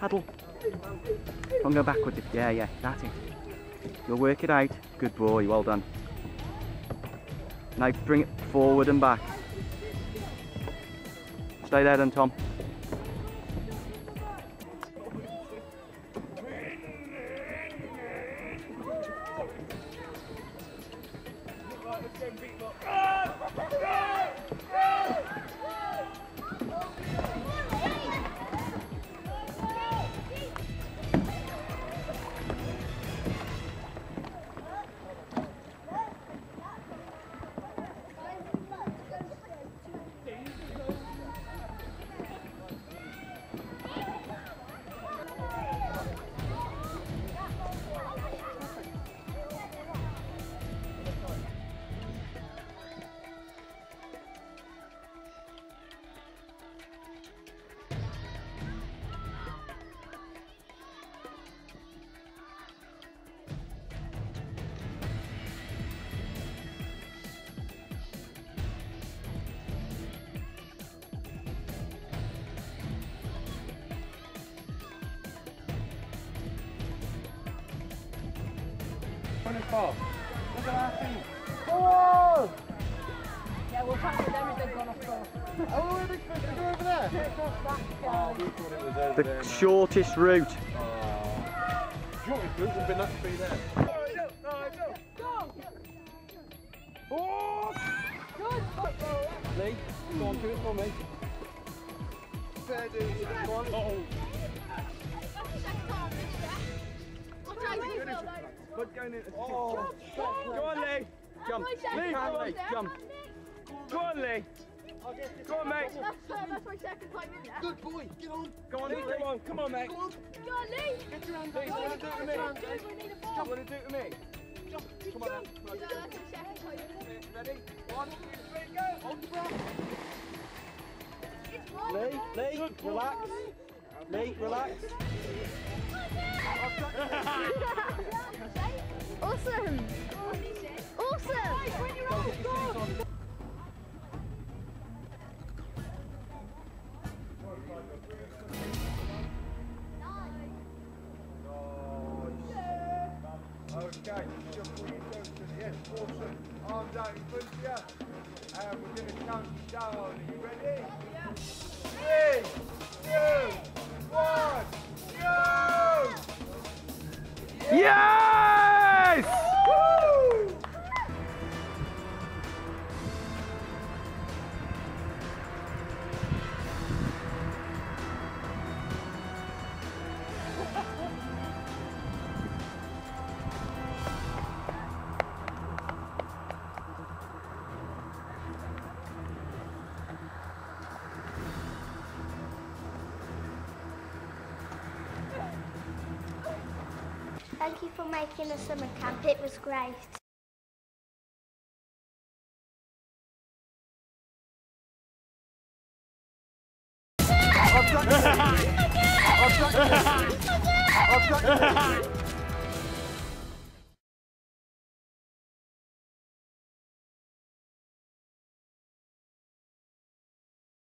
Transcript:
Paddle. Don't go backwards. Yeah, that's it. You'll work it out. Good boy, well done. Now bring it forward and back. Stay there then, Tom. Look at that thing. Oh! Yeah, we'll try to get everything gone off course. Oh, are they supposed to go over there? Yeah, across that. Oh, we thought it was over there. The shortest route. Shortest route would have been that to be there. Go! Oh! Good! Lee, go on, do it for me. Fair dues. Go on. Oh. But going in. Oh. Go on, Lee. Jump. Lee, come on, jump. Go on, Lee. Go on, mate. That's my second time in there. Good boy. Get on. Go on, Lee. Come on. Come on, mate. Go on, Lee. Get your hands up. You want to do it with me? We need a ball. You want to do it with me? Jump. Come on, then. That's my second time in there. Ready? 1, 2, 3, go. Hold the breath. Lee, relax. Lee, relax. Awesome! Awesome! When you're out, go! Okay, yes, awesome. Arms out in front of you. And we're going to count you down. Are you ready? Yeah. 3, 2, 1, go! Yes! Woo! Thank you for making a summer camp, it was great. I've got you.